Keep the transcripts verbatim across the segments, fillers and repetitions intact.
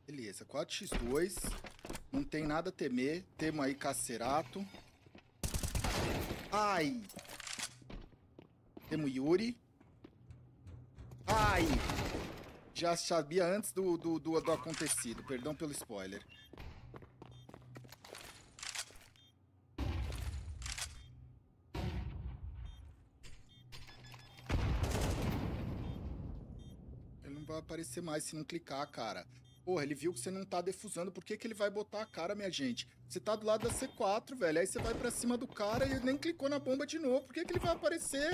Beleza, quatro por dois. Não tem nada a temer. Temos aí Cacerato. Ai! Temos Yuri. Ai! Já sabia antes do, do, do, do acontecido. Perdão pelo spoiler. Ele não vai aparecer mais se não clicar, cara. Porra, ele viu que você não tá defusando. Por que que ele vai botar a cara, minha gente? Você tá do lado da C quatro, velho. Aí você vai pra cima do cara e ele nem clicou na bomba de novo. Por que que ele vai aparecer?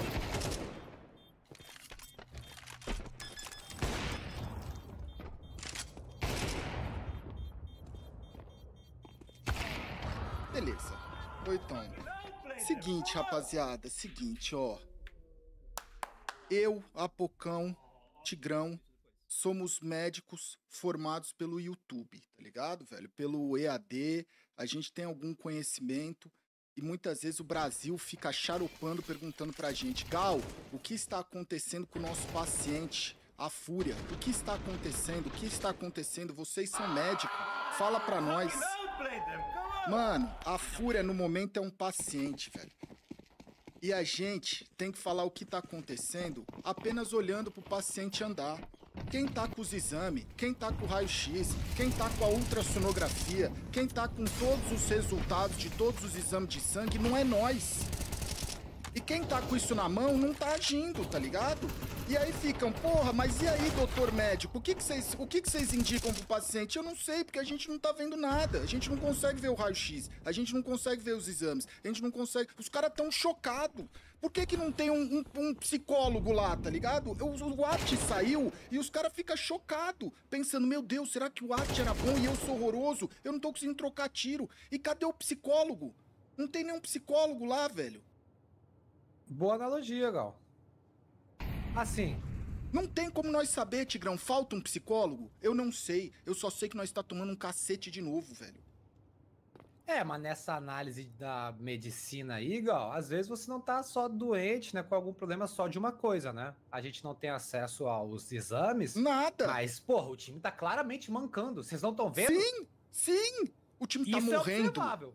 Beleza. Oitão. Seguinte, rapaziada. Seguinte, ó. Eu, Apocão, Tigrão, somos médicos formados pelo YouTube, tá ligado, velho? Pelo E A D, a gente tem algum conhecimento e muitas vezes o Brasil fica charopando, perguntando pra gente: Gal, o que está acontecendo com o nosso paciente? A Fúria, o que está acontecendo? O que está acontecendo? Vocês são médicos, fala pra nós. Mano, a Fúria no momento é um paciente, velho. E a gente tem que falar o que tá acontecendo apenas olhando pro paciente andar. Quem tá com os exames, quem tá com o raio-x, quem tá com a ultrassonografia, quem tá com todos os resultados de todos os exames de sangue não é nós. E quem tá com isso na mão não tá agindo, tá ligado? E aí ficam, porra, mas e aí, doutor médico? O que que vocês, o que que vocês indicam pro paciente? Eu não sei, porque a gente não tá vendo nada. A gente não consegue ver o raio-x, a gente não consegue ver os exames, a gente não consegue... Os caras tão chocados. Por que que não tem um, um, um psicólogo lá, tá ligado? O, o arte saiu e os caras ficam chocados, pensando, meu Deus, será que o arte era bom e eu sou horroroso? Eu não tô conseguindo trocar tiro. E cadê o psicólogo? Não tem nenhum psicólogo lá, velho. Boa analogia, Gal. Assim. Não tem como nós saber, Tigrão. Falta um psicólogo? Eu não sei. Eu só sei que nós tá tomando um cacete de novo, velho. É, mas nessa análise da medicina aí, Gal, às vezes você não tá só doente, né, com algum problema só de uma coisa, né? A gente não tem acesso aos exames. Nada. Mas, porra, o time tá claramente mancando. Vocês não estão vendo? Sim, sim. O time tá Isso morrendo. é observável.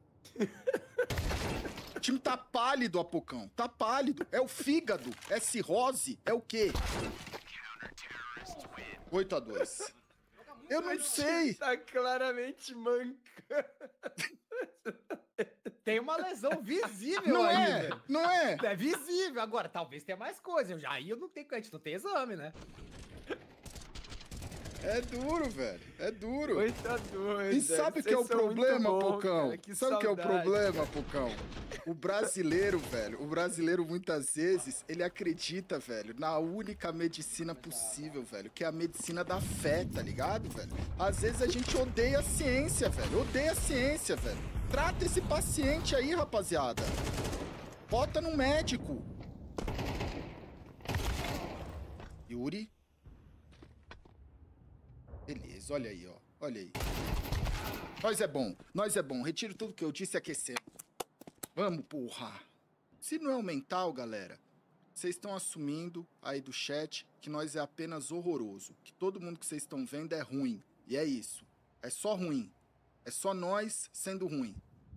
O time tá pálido, Apocão. Tá pálido. É o fígado. É cirrose. É o quê? oito a dois. Eu não sei. Tá claramente mancando. Tem uma lesão visível Não aí, é? velho. Não é? É visível. Agora, talvez tenha mais coisa. Eu já aí eu não tenho, a gente não tem exame, né? É duro, velho. É duro. oito a dois. E sabe o que é o problema, Pocão? Que Sabe o que é o saudade, problema, Pocão? O brasileiro, velho, o brasileiro muitas vezes, ele acredita, velho, na única medicina possível, velho, que é a medicina da fé, tá ligado, velho? Às vezes a gente odeia a ciência, velho, odeia a ciência, velho. Trata esse paciente aí, rapaziada. Bota no médico. Yuri. Beleza, olha aí, ó. Olha aí. Nós é bom, nós é bom. Retiro tudo que eu disse e aquecemos. Vamos, porra. Se não é o mental, galera, vocês estão assumindo aí do chat que nós é apenas horroroso. Que todo mundo que vocês estão vendo é ruim. E é isso. É só ruim. É só nós sendo ruim.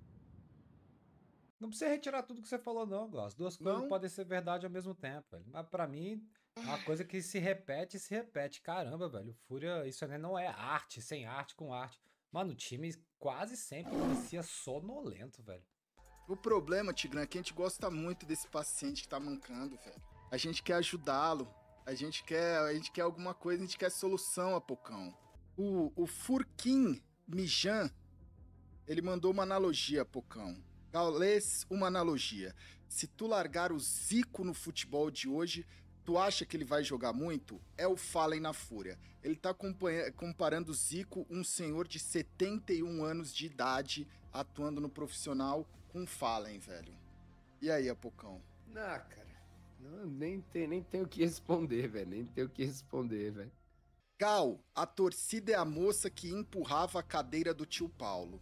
Não precisa retirar tudo que você falou, não, Gal. As duas coisas Não? podem ser verdade ao mesmo tempo, velho. Mas pra mim, é uma coisa que se repete e se repete. Caramba, velho. Fúria, isso não é arte, sem arte, com arte. Mano, o time quase sempre inicia sonolento, velho. O problema, Tigrão, é que a gente gosta muito desse paciente que tá mancando, velho. A gente quer ajudá-lo. A gente quer, a gente quer alguma coisa, a gente quer solução, Apocão. O, o Furquim Mijan, ele mandou uma analogia, Apocão. Gaules, uma analogia. Se tu largar o Zico no futebol de hoje, tu acha que ele vai jogar muito? É o Fallen na Fúria. Ele tá comparando o Zico, um senhor de setenta e um anos de idade, atuando no profissional, com o Fallen, velho. E aí, Apocão? Não, cara. Não, nem tem, nem tem o que responder, velho. Nem tem o que responder, velho. Gal, a torcida é a moça que empurrava a cadeira do tio Paulo.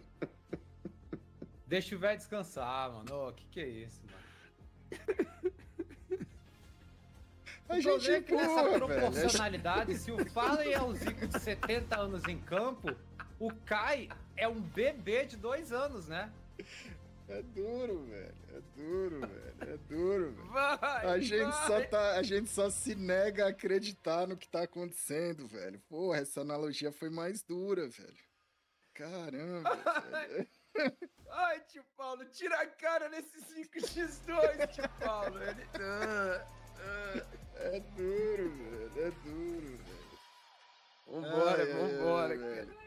Deixa o velho descansar, mano. O que que é isso, mano? A O gente problema é que nessa empurra, velho. proporcionalidade, se o Fallen é o Zico de setenta anos em campo, o Kai é um bebê de dois anos, né? É duro, velho. É duro, velho. É duro, velho. Vai, A gente, vai. só tá, a gente só se nega a acreditar no que tá acontecendo, velho. Porra, essa analogia foi mais dura, velho. Caramba, velho. Ai, tio Paulo, tira a cara nesse cinco por dois, tio Paulo. Ele... Ah, ah. É duro, velho. É duro, velho. Vambora, Ai, ai, vambora, ai, cara. velho.